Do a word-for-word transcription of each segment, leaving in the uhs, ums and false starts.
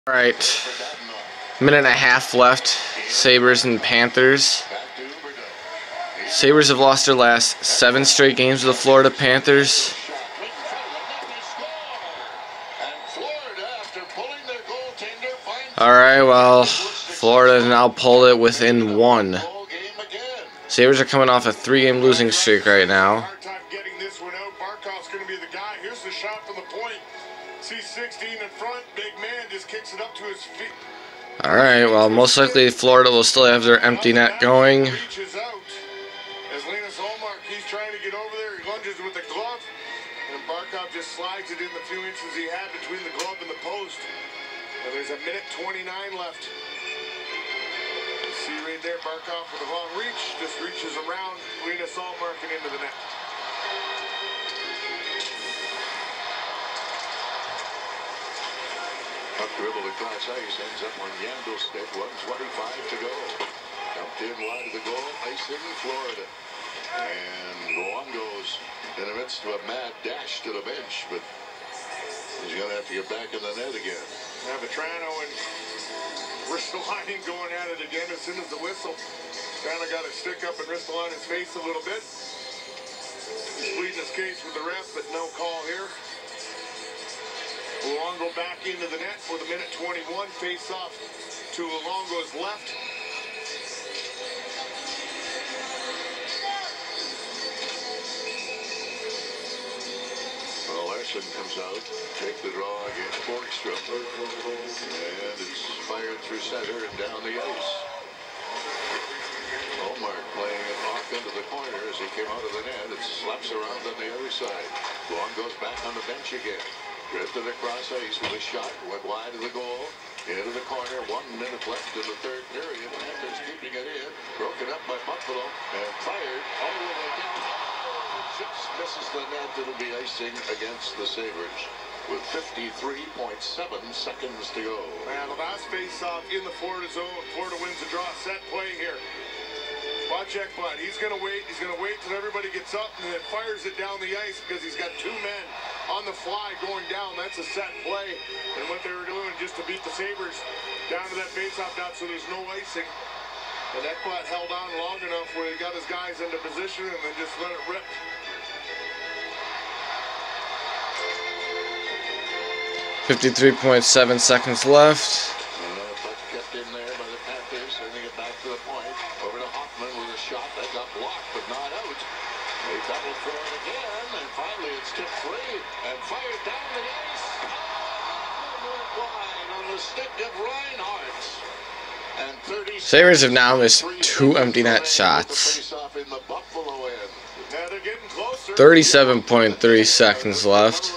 Alright, minute and a half left. Sabres and Panthers. Sabres have lost their last seven straight games to the Florida Panthers. Alright, well, Florida now pulled it within one. Sabres are coming off a three-game losing streak right now. Alright, well, most likely Florida will still have their empty net going. He's trying to get over there. He lunges with the glove, and Barkov just slides it in the few inches he had between the glove and the post. And there's a minute twenty-nine left. You see right there, Barkov with a long reach, just reaches around Linus Ullmark and into the net. Up dribble across ice, ends up on Yandel's stick, one twenty-five to go. Dumped in wide of the goal, icing Florida. And Luongo's in the midst of a mad dash to the bench, but he's going to have to get back in the net again. Now Vetrano and Ristolainen going at it again as soon as the whistle. Kind of got a stick up in Ristolainen's face a little bit. He's pleading his case with the ref, but no call here. Luongo back into the net with a minute twenty-one. Face off to Luongo's left. Comes out, take the draw against Borgstrom, and it's fired through center and down the ice. Ullmark playing it off into the corner as he came out of the net. It slaps around on the other side. Long goes back on the bench again. Drifted across ice with a shot, went wide of the goal, into the corner. One minute left in the third period. Panthers keeping it in, broken up by Buffalo, and fired all the way down. Just misses the net. It'll be icing against the Sabres with fifty-three point seven seconds to go. Man, the last face-off in the Florida zone. Florida wins the draw. Set play here. Watch Ekblad. He's going to wait. He's going to wait till everybody gets up and then fires it down the ice because he's got two men on the fly going down. That's a set play. And what they were doing just to beat the Sabres down to that face-off dot so there's no icing. And Ekblad held on long enough where he got his guys into position and then just let it rip. fifty-three point seven seconds left. Uh, but kept in there by the Panthers, sending it back to the point. Over to Hoffman with a shot that got blocked but not out. They double throw it again, and finally it's tipped free and fired down the ice. Oh, wide on the stick of Reinhardt. And thirty Sabres have now missed two empty net shots. thirty-seven point three seconds left.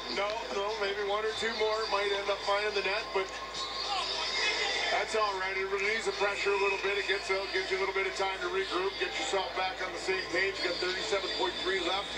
That's all right. It relieves the pressure a little bit. It gets out, gives you a little bit of time to regroup, get yourself back on the same page. You got thirty-seven point three left.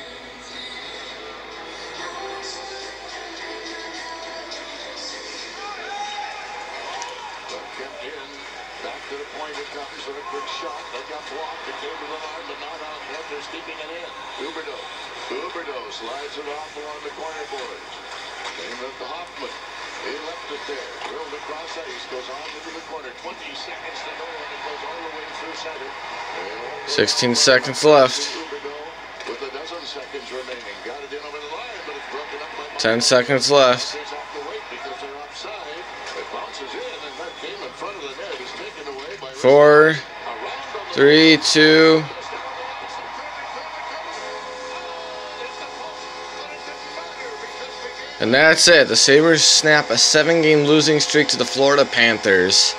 Kept in, back to the point it comes with a quick shot. They got blocked. It came to the line, but not on. Panthers keeping it in. Huberdeau. Huberdeau slides it off along the corner boards. Came up to Hoffman. He left it there. Drilled across ice. Goes on into the corner. twenty seconds to go, and it goes all the way through center. sixteen seconds left. With a dozen seconds remaining. Got it in over the line, but it's broken up by ten seconds left. It bounces in, and that came in front of the net. Is taken away by Four, three, two. And that's it. The Sabres snap a seven-game losing streak to the Florida Panthers.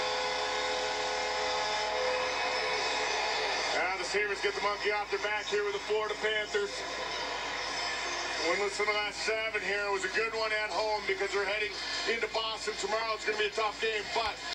Now the Sabres get the monkey off their back here with the Florida Panthers. Winless in the last seven here. It was a good one at home because they're heading into Boston tomorrow. It's going to be a tough game, but